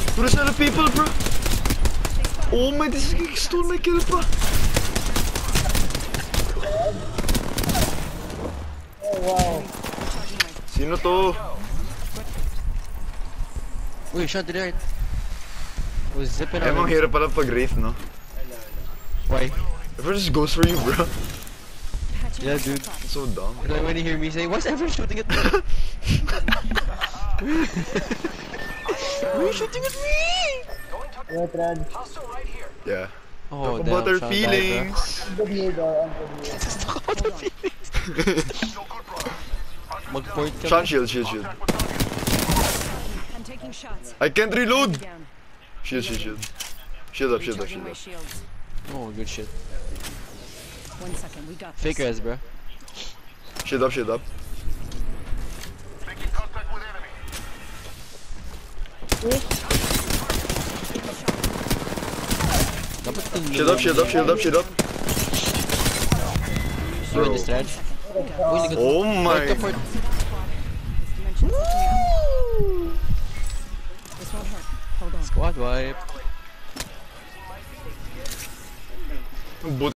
There's other people, bro. Oh my, this guy stole my kill pa. Oh wow. Sino to? Uy, shot to the right. Was zipping Emang out. hirap pala pag-wraith, no? Why? Everyone just goes for you, bro. Yeah, dude. It's so dumb. Like when you hear me say, why's everyone shooting at me? Why are you shooting at me? Yeah, Trans. Yeah. Oh, Talk damn, about our shot feelings. Good mood, I'm good mood. Talk about the feelings. Mag-port ka Shot ba? shield, shield, shield. I'm taking shots. I can't reload! Down. Shield, shield, shield. Shield up, shield up, Recharging shield my up. shields. Oh, good shit. 1 second, we got Fake this. res, bro. Shield up, shield up. Dapat Shield up, shield up, shield up, shield up. You in the stretch? Uy, ligot. Oh Port my. ka, port. This dimension's looking up. This won't hurt. Hold on. Squad wipe. Buti